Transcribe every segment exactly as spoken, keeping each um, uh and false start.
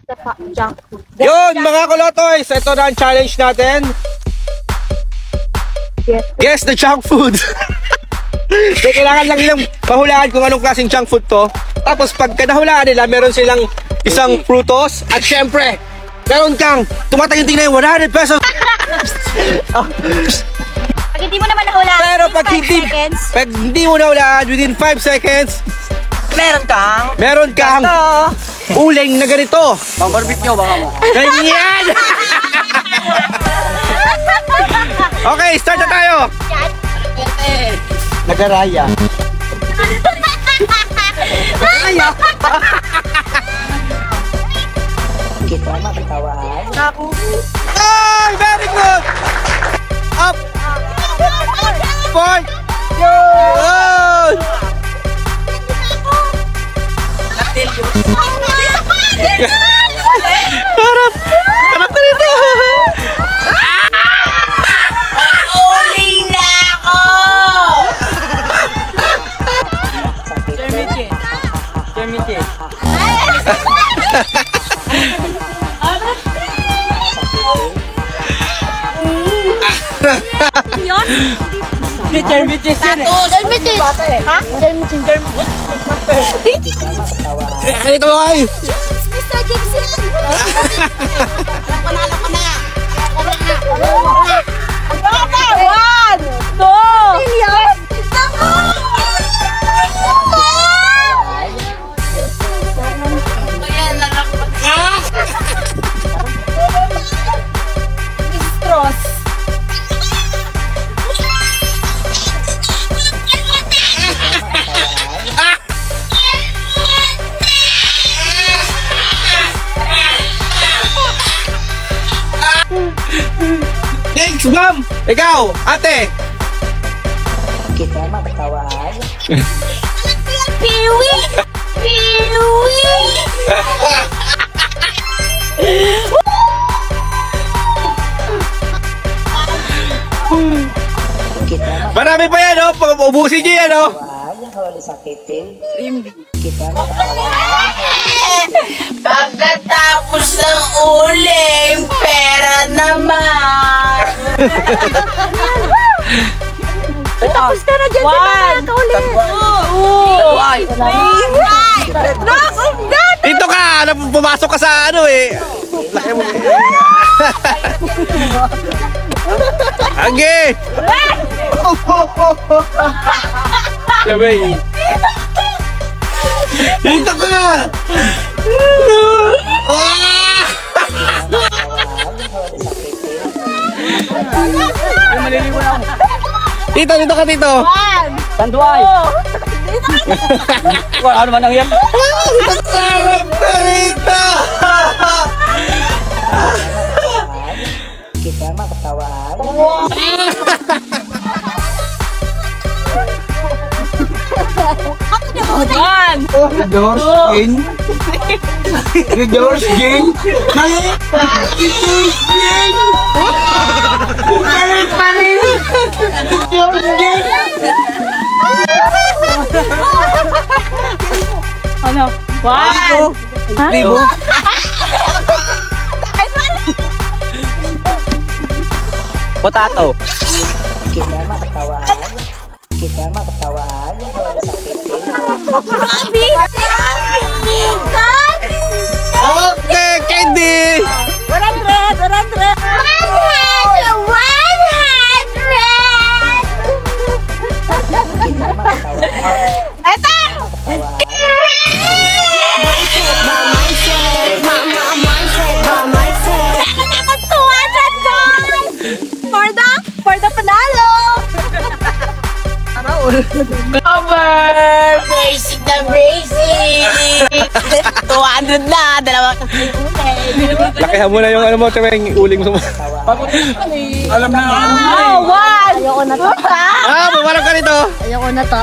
junk food. Yun, mga kolotoys, ito na ang challenge natin. Yes. Guess the junk food. So, kailangan lang nilang mahulaan kung anong klaseng junk food to. Tapos pagka nahulaan nila, meron silang isang prutos. At syempre, meron kang tumatayong-tingnan yung one hundred pesos. Pag hindi mo naman nahulaan, Pero pag hindi, pag hindi mo nahulaan, within five seconds, Meron kang meron kang uling na ganito. barbecue baka mo. Ganyan! Okay, start na tayo. Nagaraya. Nagaraya. Kita makatawaan. Ay, very good! Up! Point! Good! Harap! Harap ka nito! Uli na ako! Jermichi. Jermichi. Yun? Jermichi siya eh. Jermichi! Ha? Jermichi, Jermichi. Ito mo kayo! mister Gibson! Panalo ko na! One! Two! Million! Ayan lang ako. Cross. Thanks, ma'am! Ikaw, ate! Kita makatawaan. Piwi! Piwi! Kita Marami pa yan, oh! Pag ubusin nyo yan, oh! makatawaan. Yung huli sakitin. Kita makatawaan. Pagkatapos ng uling, pera naman! Tapos ka na dyan, di ba nakaulit? One! Dito ka! Ano, pumasok ka sa ano, eh! Laki mo. Agi! Sabay! Dito ka! Tito, dito ka, Tito! Tanduay. Wala ano man ang yan. Sarap na rito! Kita makatawaan. One! George King? George King? Mali! George King! Mali pa rin! George King! Ano? One! Libo? Potato. Kita makatawaan. Kita makatawaan. Yung huli sakitin. Grabe! Okay, Candy! one hundred! one hundred! one hundred! Kita makatawaan. Eto! two hundred guys! For the, for the panalo! Cover! Basic na basic! two hundred na! Dalawa kasi ulit! Lakihan mo na yung ano mo, tsaka yung uling mo. Alam na. Oh, one! Ayoko na to. Ah, bumarap ka nito. Ayoko na to.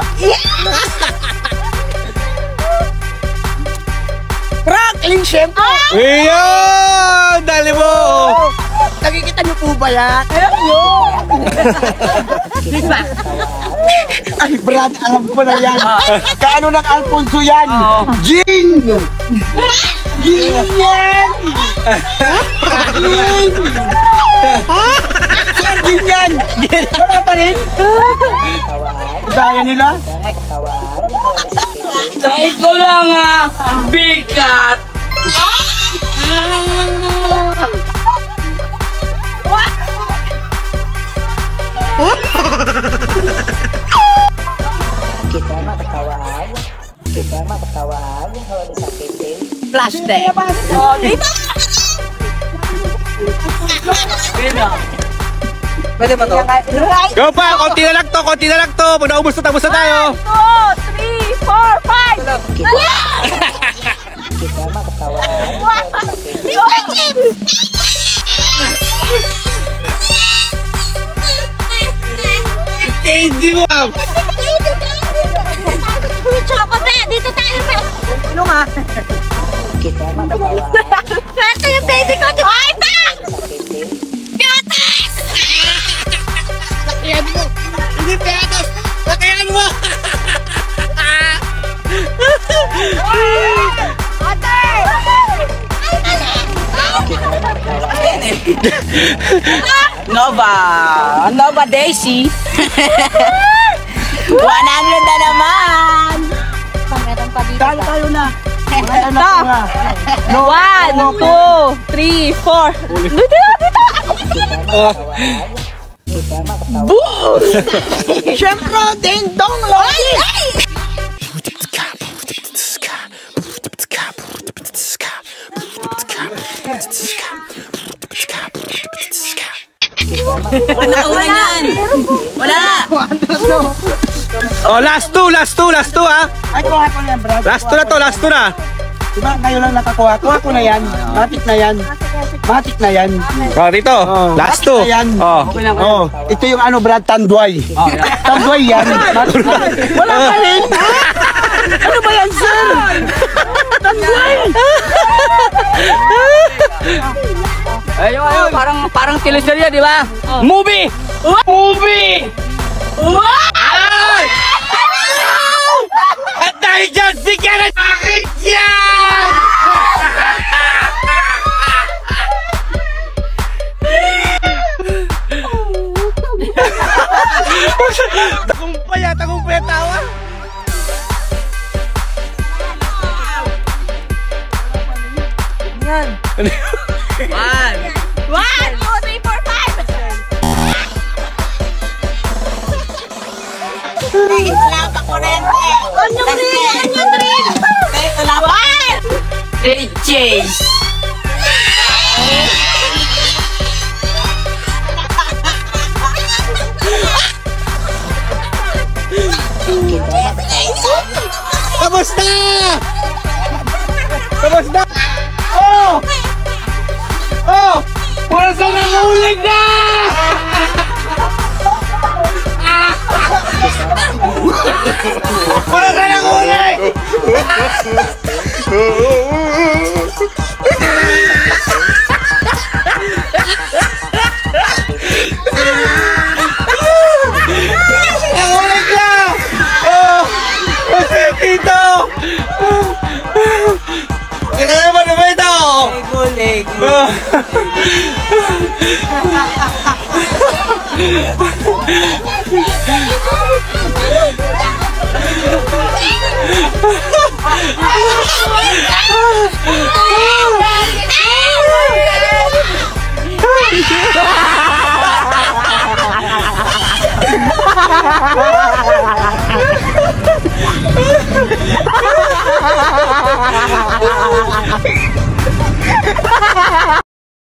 Franklin, syempre. Iyon! Dali mo! Nakikita niyo po ba yan? Ayun yun! Diba? Ay, Brad, alam ko na yan. Kaano ng Alfonso yan? Gin! Ganyan! Sir, ganyan! Wala pa rin? Daya nila? Dahil ko lang ah, bigat. Kita matatawag. Kita matatawag. Kalau disakitin. Plastic. Oh, dito. Pwede ba to? Go pa! Konti na lang to! Konti na lang to! Pag naubos na, tapos na tayo! two, three, four, five. Kita matatawag. Hindi mo! Chocolate, dito tayo. Ano nga? Kita matatawag. Ito yung baby ko. Ay, pa! Disakitin. Piatas! Lakayan mo! Hindi peatos! Lakayan mo! Ate! Nova, Nova Daisy. one hundred na naman. Meron pa dito. Kaya tayo na. Wala na Ito. po nga. One, two, three, four. Dito, dito. Oh. Kita matatawag. Siyempre, ding dong Loki! Wala yan. Wala. Oh, last two! Last two! Last two ha! Ay, kuha ko na yan, Brad. Last two na to! Last two na! Diba, kayo lang nakakuha. Kuha ko na yan. Matik na yan. Matik na yan. Oh, dito! Last two! Matik na yan. Oh! Oh, ito yung ano, Brad, tanduay. Tanduay yan. Matik na. Wala ka rin. Ano ba yan, sir? Tanduay. Ayun, ayun, parang parang teleserye, di ba? Movie. Movie. Ay! At dahil dyan, bigyan na akin yan! Tagumpay ah! Tagumpay ang tawa! One. One, two, three, four, five. Onion ring, onion ring. One. Red Chase. Tapos na! Tapos na! Oh! Oh! Para sa nangulig na! Para sa nangulig! Nangulig na! Oh! Kasi dito! Ito naman naman ito! Gulig. Ah!